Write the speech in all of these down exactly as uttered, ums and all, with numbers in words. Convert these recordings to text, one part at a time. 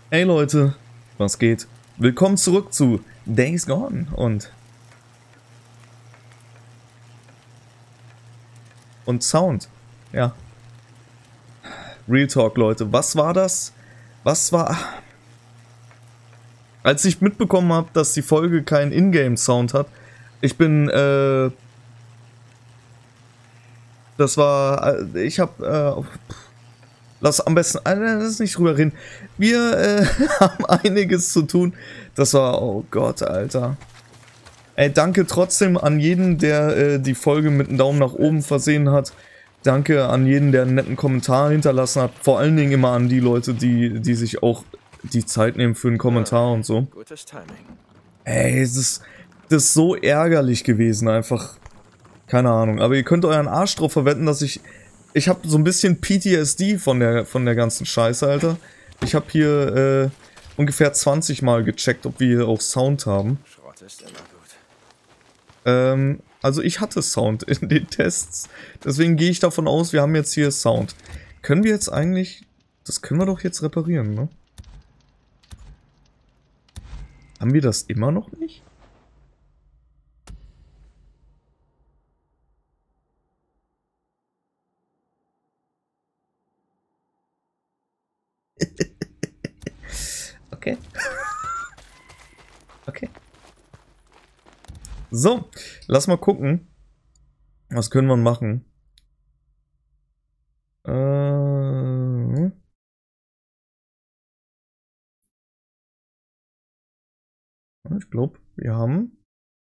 Hey Leute, was geht? Willkommen zurück zu Days Gone und und Sound. Ja. Real Talk, Leute. Was war das? Was war... Als ich mitbekommen habe, dass die Folge keinen Ingame-Sound hat, ich bin, äh... Das war... Ich habe, äh... Lass am besten... Äh, lass nicht drüber reden. Wir, äh, haben einiges zu tun. Das war... Oh Gott, Alter. Ey, danke trotzdem an jeden, der äh, die Folge mit einem Daumen nach oben versehen hat. Danke an jeden, der einen netten Kommentar hinterlassen hat. Vor allen Dingen immer an die Leute, die, die sich auch die Zeit nehmen für einen Kommentar und so. Gutes Timing. Ey, es ist, das ist so ärgerlich gewesen, einfach. Keine Ahnung. Aber ihr könnt euren Arsch drauf verwenden, dass ich... Ich habe so ein bisschen P T S D von der, von der ganzen Scheiße, Alter. Ich habe hier äh, ungefähr zwanzig Mal gecheckt, ob wir hier auch Sound haben. Schrott ist immer gut. Ähm, also ich hatte Sound in den Tests. Deswegen gehe ich davon aus, wir haben jetzt hier Sound. Können wir jetzt eigentlich... Das können wir doch jetzt reparieren, ne? Haben wir das immer noch nicht? Okay. Okay. So, lass mal gucken. Was können wir machen? Äh... Ich glaube, wir haben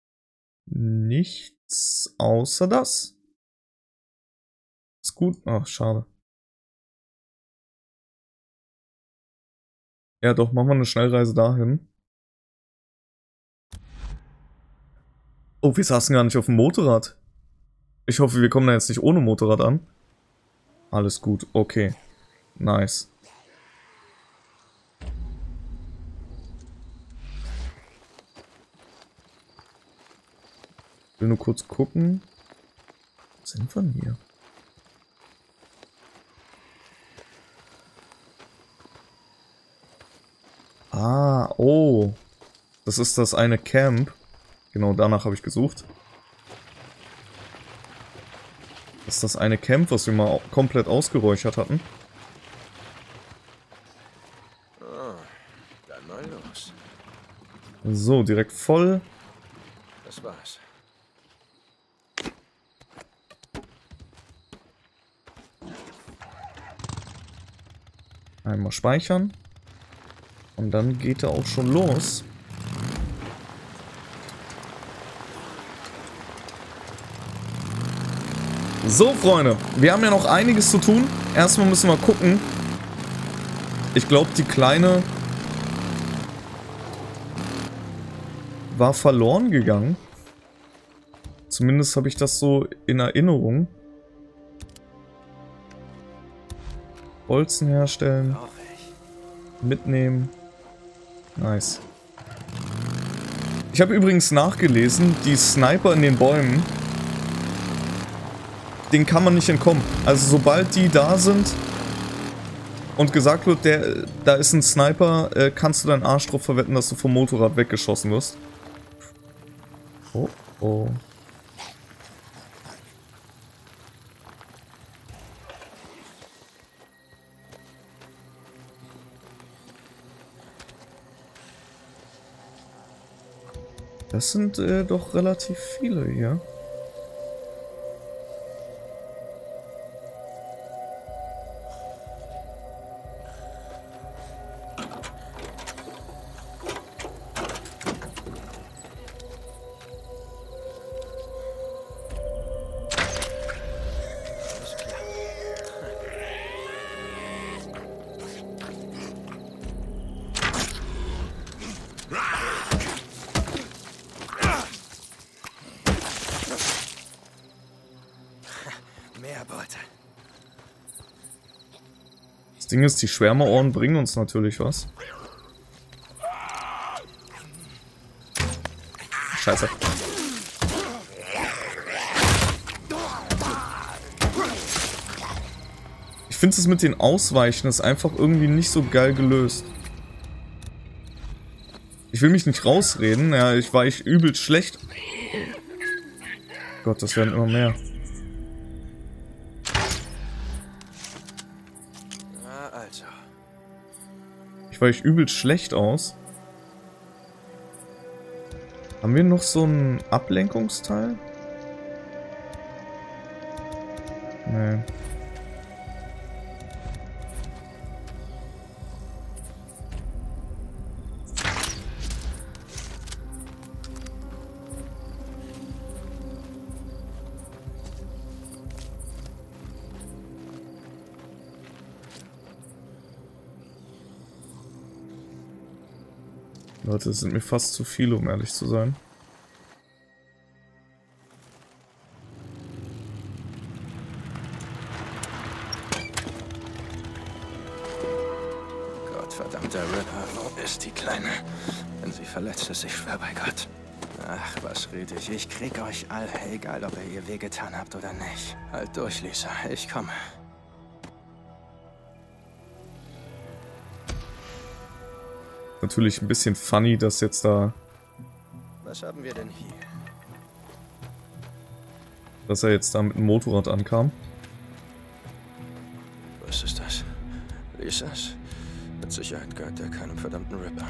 nichts außer das. Ist gut. Ach, schade. Ja, doch, machen wir eine Schnellreise dahin. Oh, wir saßen gar nicht auf dem Motorrad. Ich hoffe, wir kommen da jetzt nicht ohne Motorrad an. Alles gut, okay. Nice. Ich will nur kurz gucken. Wo sind wir denn hier? Ah, oh. Das ist das eine Camp. Genau, danach habe ich gesucht. Das ist das eine Camp, was wir mal komplett ausgeräuchert hatten. Oh, dann mal los. So, direkt voll. Das war's. Einmal speichern. Und dann geht er auch schon los. So, Freunde. Wir haben ja noch einiges zu tun. Erstmal müssen wir gucken. Ich glaube, die Kleine war verloren gegangen. Zumindest habe ich das so in Erinnerung. Bolzen herstellen. Mitnehmen. Nice. Ich habe übrigens nachgelesen, die Sniper in den Bäumen, den kann man nicht entkommen. Also sobald die da sind und gesagt wird, der, da ist ein Sniper, äh, kannst du deinen Arsch drauf verwetten, dass du vom Motorrad weggeschossen wirst. Oh, oh. Das sind äh, doch relativ viele hier. Das Ding ist, die Schwärmerohren bringen uns natürlich was. Scheiße. Ich finde es mit den Ausweichen ist einfach irgendwie nicht so geil gelöst. Ich will mich nicht rausreden. Ja, ich war ich übelst schlecht. Gott, das werden immer mehr. Na also. Ich weiche übelst schlecht aus. Haben wir noch so ein Ablenkungsteil? Nee. Leute, das sind mir fast zu viele, um ehrlich zu sein. Gottverdammter Ripper, wo ist die Kleine? Wenn sie verletzt ist, ich schwör bei Gott. Ach, was red ich? Ich krieg euch all, egal ob ihr ihr wehgetan habt oder nicht. Halt durch, Lisa, ich komme. Natürlich ein bisschen funny, dass jetzt da... Was haben wir denn hier? Dass er jetzt da mit dem Motorrad ankam. Was ist das? Lisas? Mit Sicherheit gehört der keinem verdammten Ripper.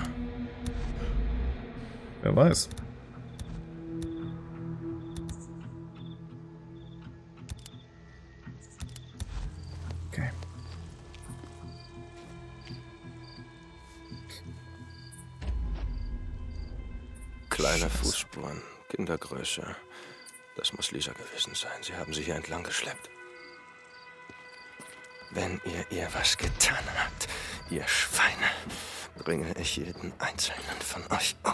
Wer weiß. Okay. Kleine Fußspuren, Kindergröße. Das muss Lisa gewesen sein. Sie haben sie hier entlang geschleppt. Wenn ihr ihr was getan habt, ihr Schweine, bringe ich jeden einzelnen von euch um.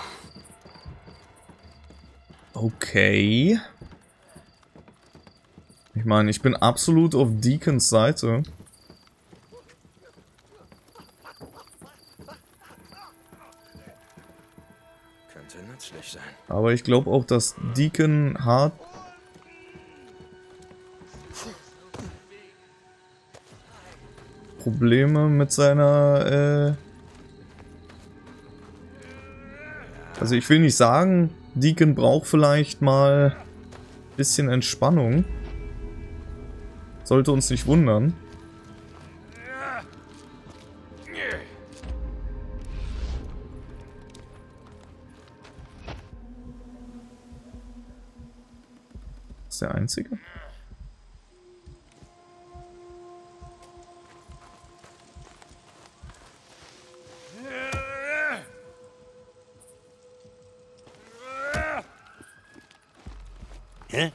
Okay. Ich meine, ich bin absolut auf Deacons Seite. Könnte nützlich sein. Aber ich glaube auch, dass Deacon hart Probleme mit seiner, äh also ich will nicht sagen, Deacon braucht vielleicht mal ein bisschen Entspannung. Sollte uns nicht wundern. Ist der einzige? Hä?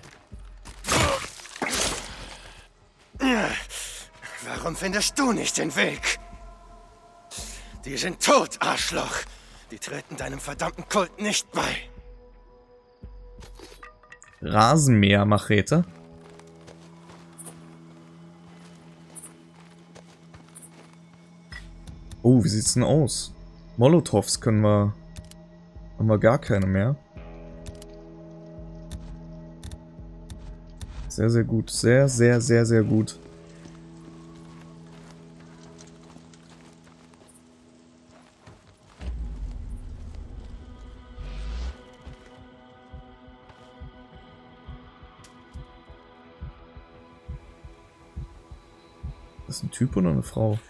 Warum findest du nicht den Weg? Die sind tot, Arschloch. Die treten deinem verdammten Kult nicht bei. Rasenmäher-Machete. Oh, wie sieht's denn aus? Molotovs können wir... Haben wir gar keine mehr. Sehr, sehr gut. Sehr, sehr, sehr, sehr gut. Das ist ein Typ oder eine Frau?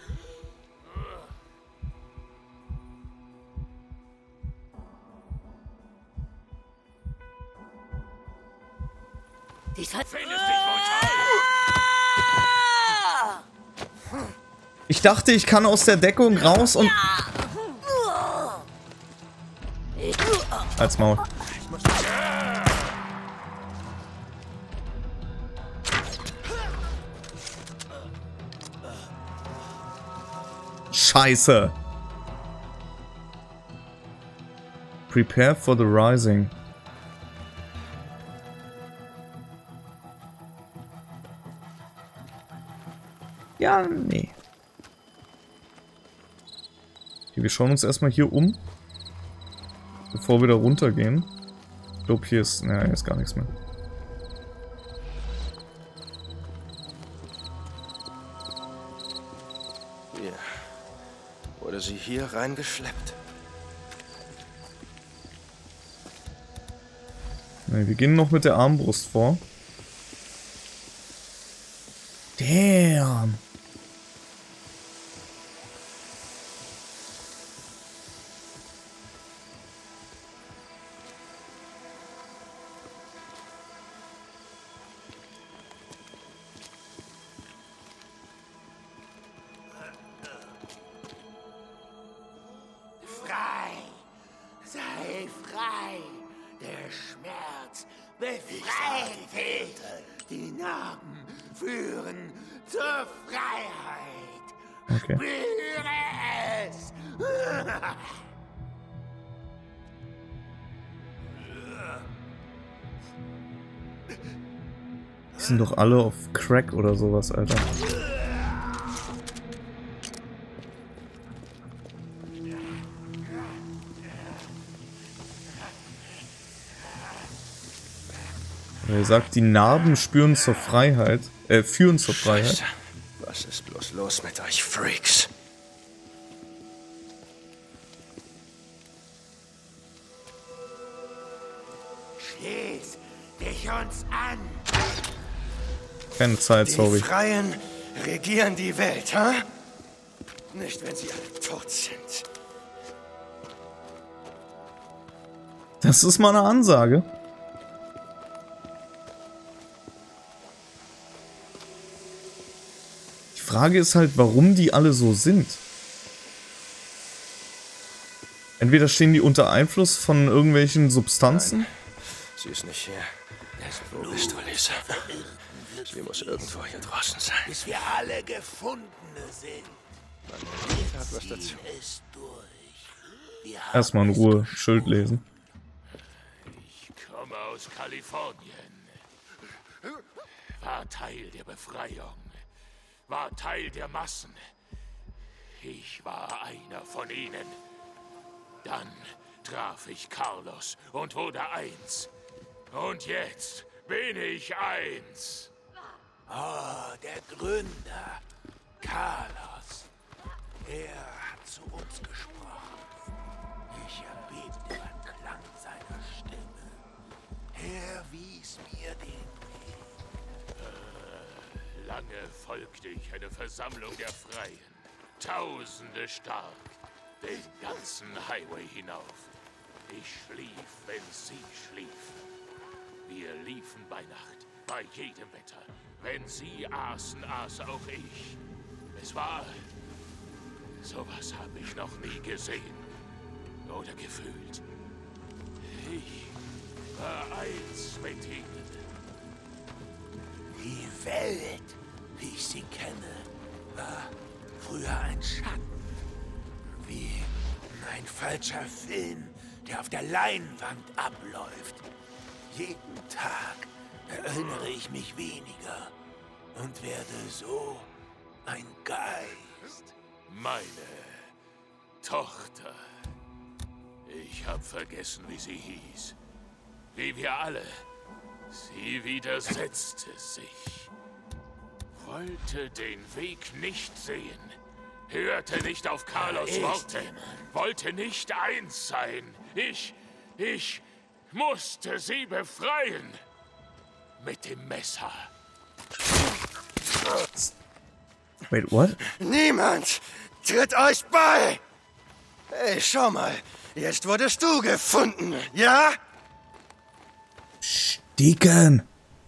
Ich dachte, ich kann aus der Deckung raus und... Als Maul. Scheiße. Prepare for the rising. Ja, nee. Okay, wir schauen uns erstmal hier um, bevor wir da runtergehen. Ich glaube, hier ist... Naja, hier ist gar nichts mehr. Hier. Wurde sie hier reingeschleppt? Ne, wir gehen noch mit der Armbrust vor. Damn. Frei! Sei frei! Der Schmerz befreit dich! Die Narben führen zur Freiheit! Okay. Spüre es! Die sind doch alle auf Crack oder sowas, Alter. Er sagt, die Narben spüren zur Freiheit, äh, führen zur Freiheit. Scheiße. Was ist bloß los mit euch Freaks? Schließ dich uns an! Keine Zeit, Die sorry. Freien regieren die Welt, ha? Nicht, wenn sie alle tot sind. Das ist mal eine Ansage. Die Frage ist halt, warum die alle so sind. Entweder stehen die unter Einfluss von irgendwelchen Substanzen. Nein, sie ist nicht hier. Wo bist du, Lisa? Sie muss irgendwo hier draußen sein. Bis wir alle Gefundene sind. Man hat was dazu. Es durch. Wir haben Erstmal in Ruhe Schild lesen. Ich komme aus Kalifornien. War Teil der Befreiung. War Teil der Massen. Ich war einer von ihnen. Dann traf ich Carlos und wurde eins. Und jetzt bin ich eins. Oh, der Gründer, Carlos. Er hat zu uns gesprochen. Ich erbebte beim Klang seiner Stimme. Er wies mir den Weg. Lange folgte ich einer Versammlung der Freien. Tausende stark. Den ganzen Highway hinauf. Ich schlief, wenn sie schliefen. Wir liefen bei Nacht, bei jedem Wetter. Wenn sie aßen, aß auch ich. Es war... Sowas habe ich noch nie gesehen. Oder gefühlt. Ich war eins mit ihnen. Die Welt, wie ich sie kenne, war früher ein Schatten. Wie ein falscher Film, der auf der Leinwand abläuft. Jeden Tag erinnere ich mich weniger und werde so ein Geist. Meine Tochter. Ich hab vergessen, wie sie hieß. Wie wir alle. Sie widersetzte sich. Wollte den Weg nicht sehen. Hörte nicht auf Carlos Ich, Worte. Wollte nicht eins sein. Ich, ich musste sie befreien. Mit dem Messer. Wait, what? Niemand tritt euch bei! Hey, schau mal. Jetzt wurdest du gefunden, ja? Deacon!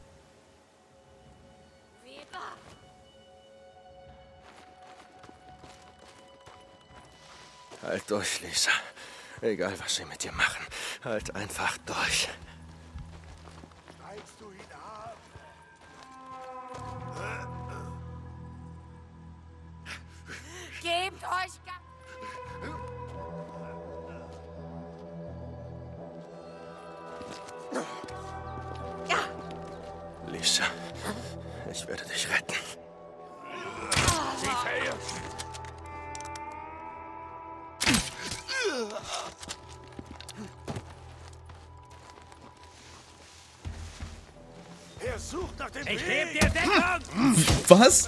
Halt durch, Lisa. Egal, was sie mit dir machen. Halt einfach durch. Willst du ihn haben? Gebt euch ga- Lisa, ich werde dich retten. Sie verirrt. Er sucht nach dem Ich Weg. gebe dir Deckung! Was?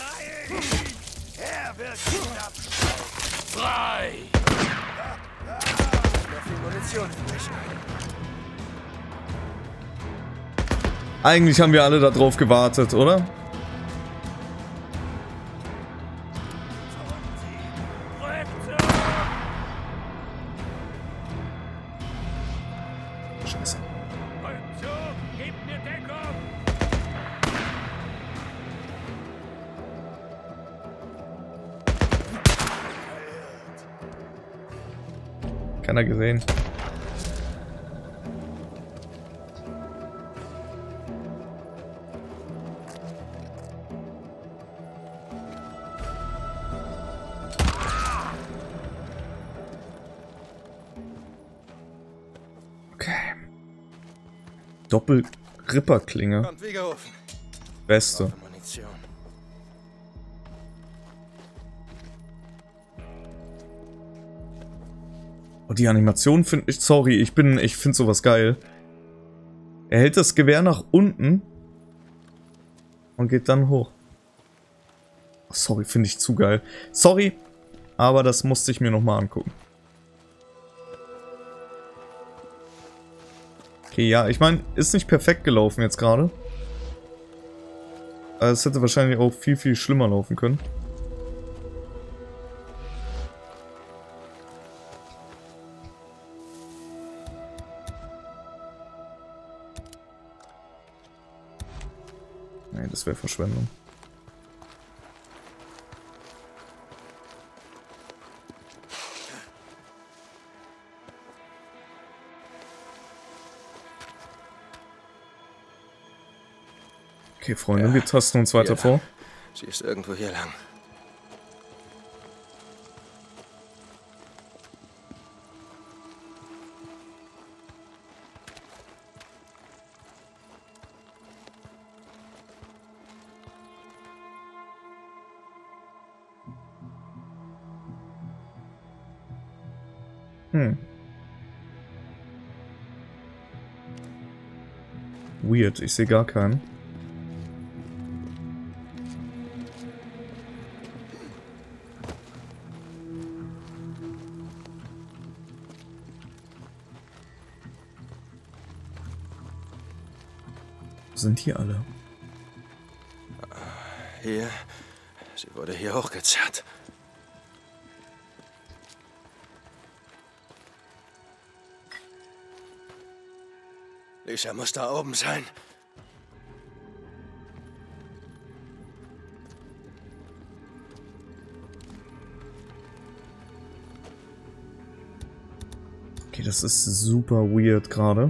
Er wird ihn abschneiden. Frei! Noch viel Munition für mich. Eigentlich haben wir alle da drauf gewartet, oder? Scheiße. Keiner gesehen. Okay. Doppel-Ripperklinge. Kommt wie gerufen. Beste. Brauche Munition. Oh, die Animation finde ich, sorry, ich bin, ich finde sowas geil. Er hält das Gewehr nach unten und geht dann hoch. Oh, sorry, finde ich zu geil. Sorry, aber das musste ich mir nochmal angucken. Okay, ja, ich meine, ist nicht perfekt gelaufen jetzt gerade. Es hätte wahrscheinlich auch viel, viel schlimmer laufen können. Nee, das wäre Verschwendung. Okay, Freunde, Ja, wir tasten uns weiter hier vor. lang. Sie ist irgendwo hier lang. Hm. Weird, ich sehe gar keinen. Wo sind die alle? Hier. Sie wurde hier hochgezerrt. Lisa muss da oben sein. Okay, das ist super weird gerade.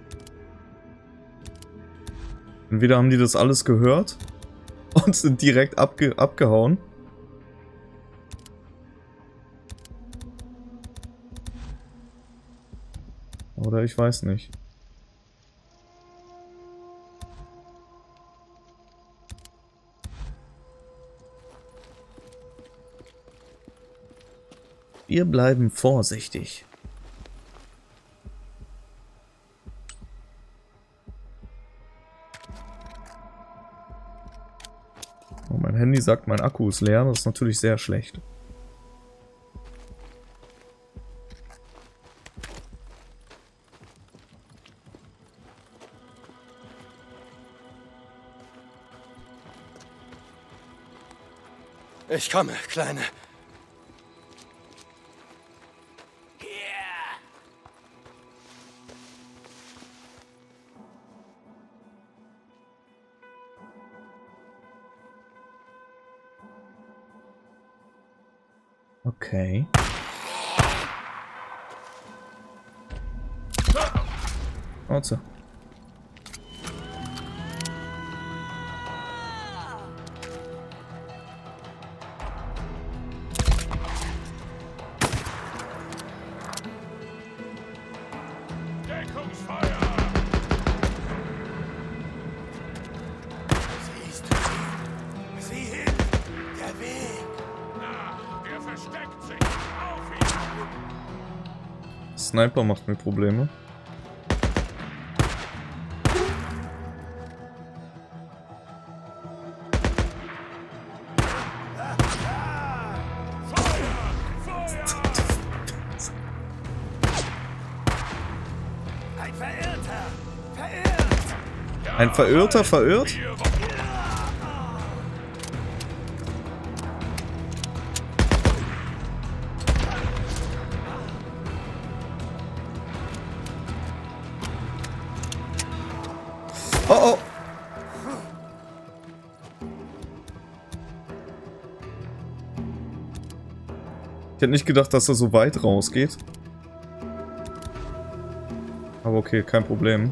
Entweder haben die das alles gehört und sind direkt abge abgehauen. Oder ich weiß nicht. Wir bleiben vorsichtig. Oh, mein Handy sagt, mein Akku ist leer. Das ist natürlich sehr schlecht. Ich komme, Kleine. Okay. Warte. Deckungsfeuer! Siehst du sie? Sieh hin! Der Weg! Na, der versteckt sich! Auf ihn! Sniper macht mir Probleme. Ein Verirrter! Verirrt! Ja, Ein Verirrter verirrt? Oh oh! Ich hätte nicht gedacht, dass er so weit rausgeht. Aber okay, kein Problem.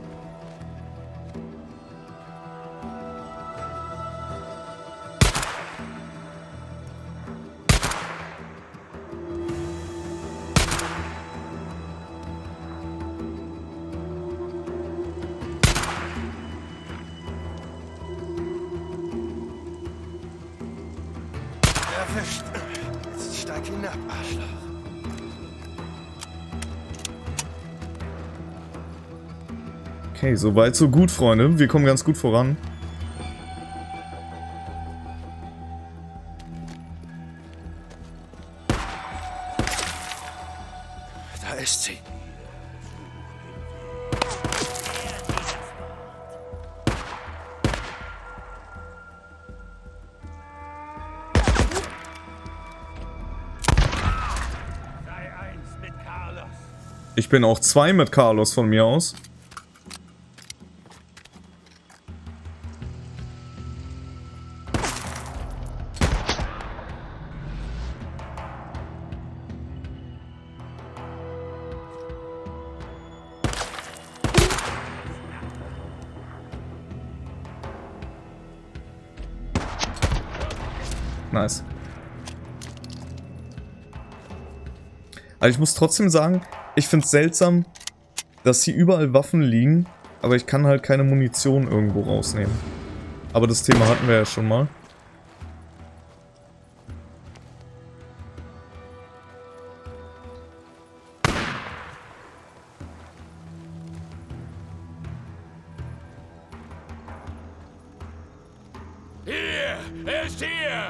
Erwischt. Jetzt steig hinab, Arschloch. Okay, so weit, so gut, Freunde. Wir kommen ganz gut voran. Da ist sie. Ich bin auch zwei mit Carlos von mir aus. Nice. Aber ich muss trotzdem sagen, ich finde es seltsam, dass hier überall Waffen liegen, aber ich kann halt keine Munition irgendwo rausnehmen. Aber das Thema hatten wir ja schon mal. Hier! Er ist hier!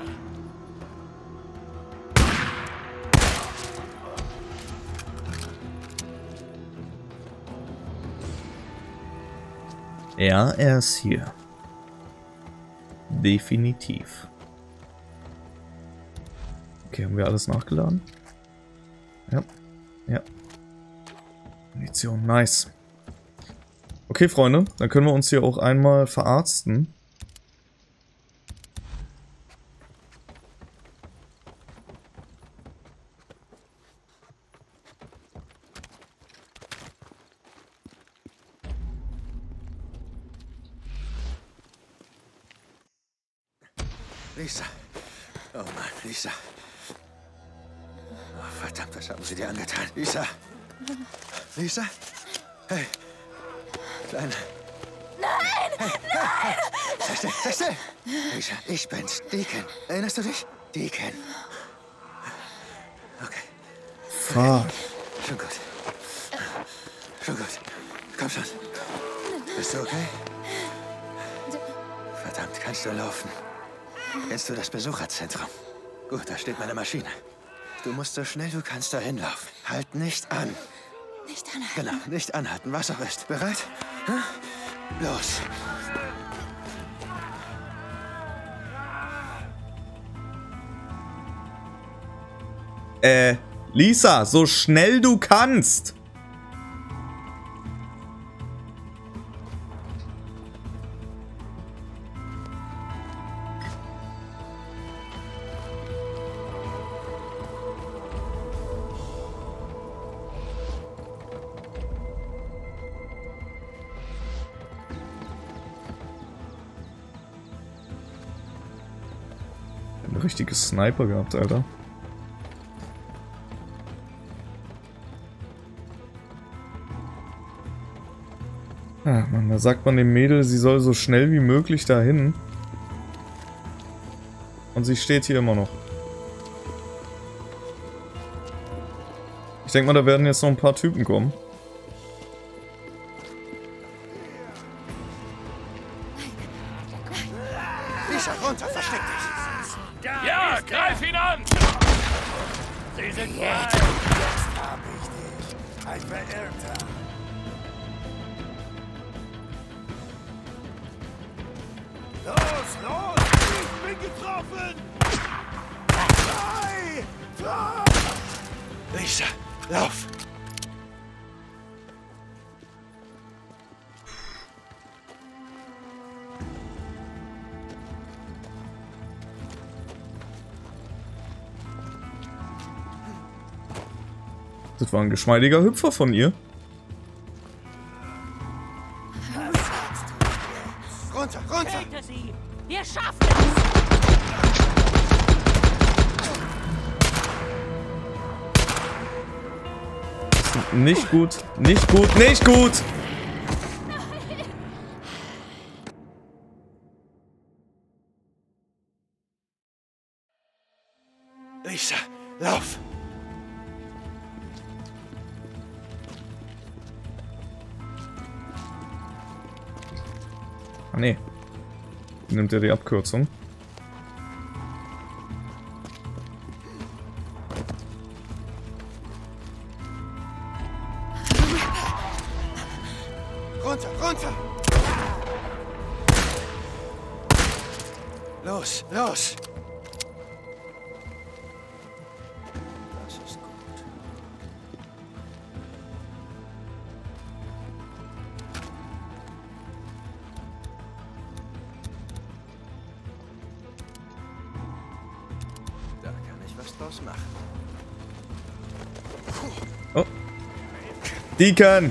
Ja, er ist hier. Definitiv. Okay, haben wir alles nachgeladen? Ja. Ja. Munition, nice. Okay, Freunde, dann können wir uns hier auch einmal verarzten. Lisa. Oh Mann, Lisa. Oh, verdammt, was haben sie dir angetan? Lisa. Lisa? Hey. Kleine. Nein! Hey, nein! Hey, hey. Sei still, sei still. Lisa, ich bin's. Deacon. Erinnerst du dich? Deacon. Okay. Fuck. Schon gut. Schon gut. Komm schon. Bist du okay? Verdammt, kannst du laufen? Kennst du das Besucherzentrum? Gut, da steht meine Maschine. Du musst so schnell du kannst dahin laufen. Halt nicht an. Nicht anhalten. Genau, nicht anhalten, was auch ist. Bereit? Hm? Los. Äh, Lisa, so schnell du kannst. Ein richtiges Sniper gehabt, Alter. Ah, Mann, da sagt man dem Mädel, sie soll so schnell wie möglich dahin. Und sie steht hier immer noch. Ich denke mal, da werden jetzt noch ein paar Typen kommen. Lisa, runter, versteck dich. Ja, greif ihn an! Sie sind jetzt. Jetzt hab ich dich. Ein Verirrter. Lisa, lauf! Das war ein geschmeidiger Hüpfer von ihr. Runter, runter! Töte sie! Wir schaffen es! Nicht gut, nicht gut, nicht gut! Lisa, lauf! Ah, nee. Nimmt er die Abkürzung. Runter, runter! Los, los! Das ist gut. Da kann ich was draus machen. Oh. Deacon!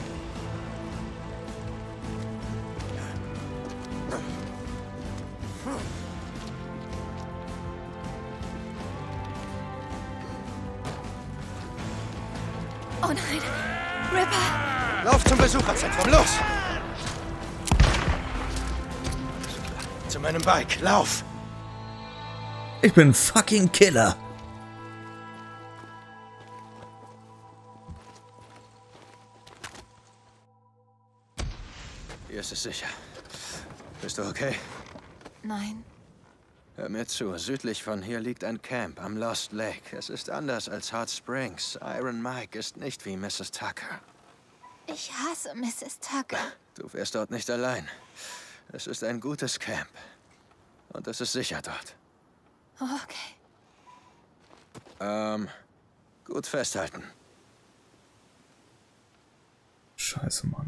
Oh nein. Ripper. Lauf zum Besucherzentrum, los! Zu meinem Bike, lauf! Ich bin fucking Killer. Hier ist es sicher. Bist du okay? Nein. Hör mir zu, südlich von hier liegt ein Camp am Lost Lake. Es ist anders als Hot Springs. Iron Mike ist nicht wie Missus Tucker. Ich hasse Missus Tucker. Du wärst dort nicht allein. Es ist ein gutes Camp. Und es ist sicher dort. Okay. Ähm, gut festhalten. Scheiße, Mann.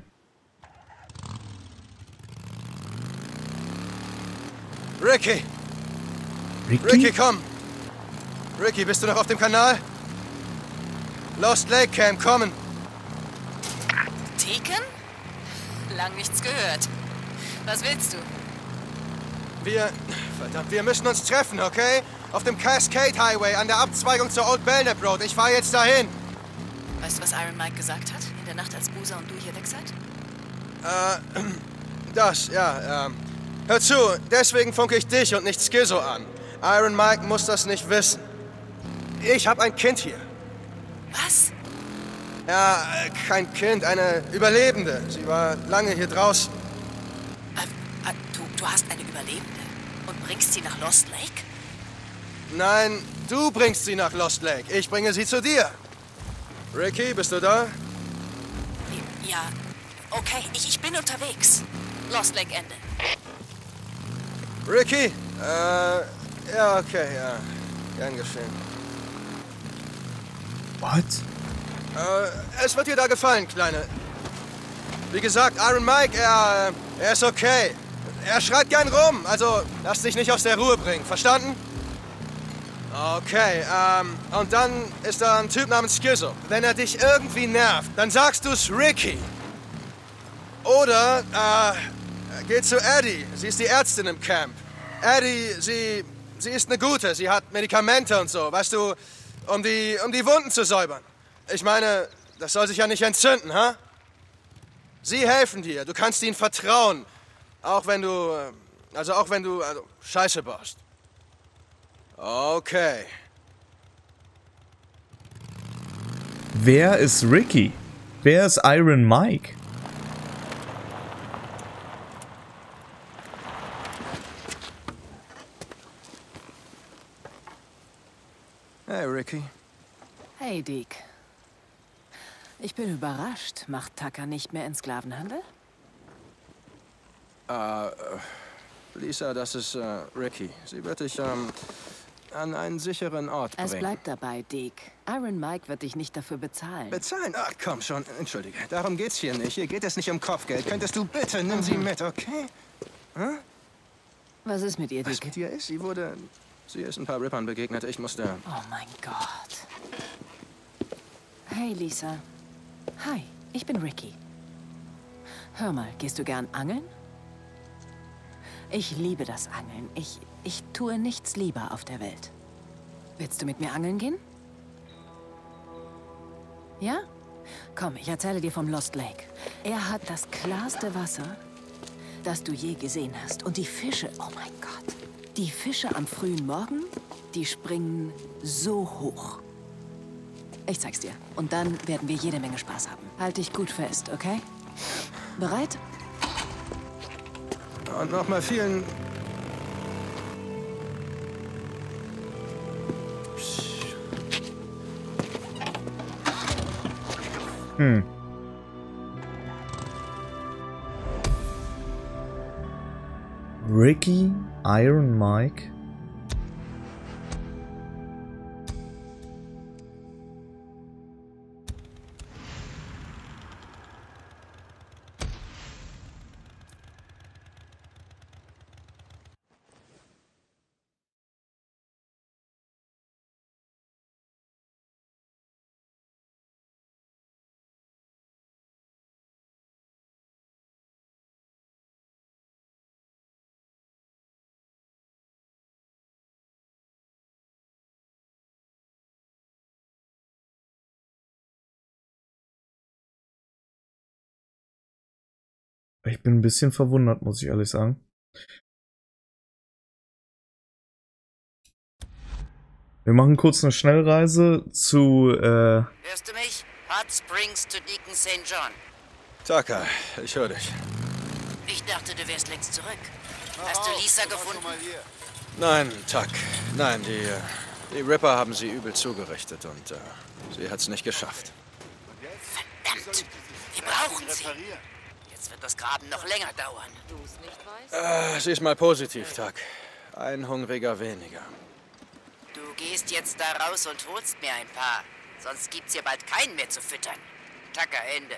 Ricky! Ricky? Ricky, komm! Ricky, bist du noch auf dem Kanal? Lost Lake Camp, kommen! Deacon? Lang nichts gehört. Was willst du? Wir... Verdammt, wir müssen uns treffen, okay? Auf dem Cascade Highway an der Abzweigung zur Old Belknap Road. Ich fahre jetzt dahin. Weißt du, was Iron Mike gesagt hat? In der Nacht, als Boozer und du hier weg seid? Äh, das, ja, ähm... Hör zu, deswegen funke ich dich und nicht Skizzo an. Iron Mike muss das nicht wissen. Ich habe ein Kind hier. Was? Ja, kein Kind, eine Überlebende. Sie war lange hier draußen. Äh, äh, du, du hast eine Überlebende und bringst sie nach Lost Lake? Nein, du bringst sie nach Lost Lake. Ich bringe sie zu dir. Ricky, bist du da? Ja, okay, ich, ich bin unterwegs. Lost Lake Ende. Ricky? Äh, ja, okay, ja. Gern geschehen. What? Äh, es wird dir da gefallen, Kleine. Wie gesagt, Iron Mike, er, er ist okay. Er schreit gern rum, also lass dich nicht aus der Ruhe bringen, verstanden? Okay, ähm, und dann ist da ein Typ namens Skizzo. Wenn er dich irgendwie nervt, dann sagst du's Ricky. Oder, äh, geh zu Eddie. Sie ist die Ärztin im Camp. Eddie, sie, sie ist eine Gute. Sie hat Medikamente und so, weißt du, um die, um die Wunden zu säubern. Ich meine, das soll sich ja nicht entzünden, ha? Sie helfen dir. Du kannst ihnen vertrauen. Auch wenn du, also auch wenn du, also, Scheiße baust. Okay. Wer ist Ricky? Wer ist Iron Mike? Hey, Ricky. Hey, Deke. Ich bin überrascht. Macht Tucker nicht mehr in Sklavenhandel? Äh, Lisa, das ist äh, Ricky. Sie wird dich, ähm, an einen sicheren Ort bringen. Es bleibt dabei, Deke. Iron Mike wird dich nicht dafür bezahlen. Bezahlen? Ach, komm schon. Entschuldige, darum geht's hier nicht. Hier geht es nicht um Kopfgeld. Könntest du bitte, nimm sie mit, okay? Hm? Was ist mit ihr, Was Deke? mit ihr ist? Sie wurde... Sie ist ein paar Rippern begegnet. Ich musste... Oh mein Gott. Hey, Lisa. Hi, ich bin Ricky. Hör mal, gehst du gern angeln? Ich liebe das Angeln. Ich, ich tue nichts lieber auf der Welt. Willst du mit mir angeln gehen? Ja? Komm, ich erzähle dir vom Lost Lake. Er hat das klarste Wasser, das du je gesehen hast. Und die Fische, oh mein Gott. Die Fische am frühen Morgen, die springen so hoch. Ich zeig's dir. Und dann werden wir jede Menge Spaß haben. Halt dich gut fest, okay? Bereit? Und nochmal vielen... Hm. Ricky, Iron Mike. Ich bin ein bisschen verwundert, muss ich ehrlich sagen. Wir machen kurz eine Schnellreise zu, äh... Hörst du mich? Hot Springs zu Deacon Sankt John. Tucker, ich höre dich. Ich dachte, du wärst längst zurück. Hast du Lisa gefunden? Nein, Tuck. Nein, die, äh, die Ripper haben sie übel zugerichtet und äh, sie hat's nicht geschafft. Verdammt! Wir brauchen sie. Jetzt wird das Graben noch länger dauern. Äh, sieh es mal positiv, Tuck. Ein Hungriger weniger. Du gehst jetzt da raus und holst mir ein paar. Sonst gibt's hier bald keinen mehr zu füttern. Tucker, Ende.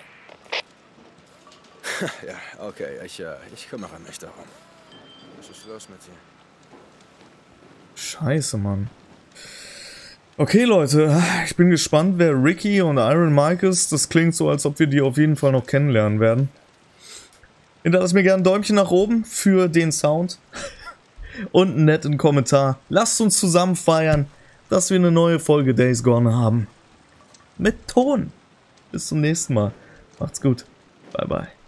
Ja, okay, ich, äh, ich kümmere mich darum. Was ist los mit dir? Scheiße, Mann. Okay, Leute, ich bin gespannt, wer Ricky und Iron Mike ist. Das klingt so, als ob wir die auf jeden Fall noch kennenlernen werden. Hinterlasst mir gerne ein Däumchen nach oben für den Sound. Und einen netten Kommentar. Lasst uns zusammen feiern, dass wir eine neue Folge Days Gone haben. Mit Ton. Bis zum nächsten Mal. Macht's gut. Bye, bye.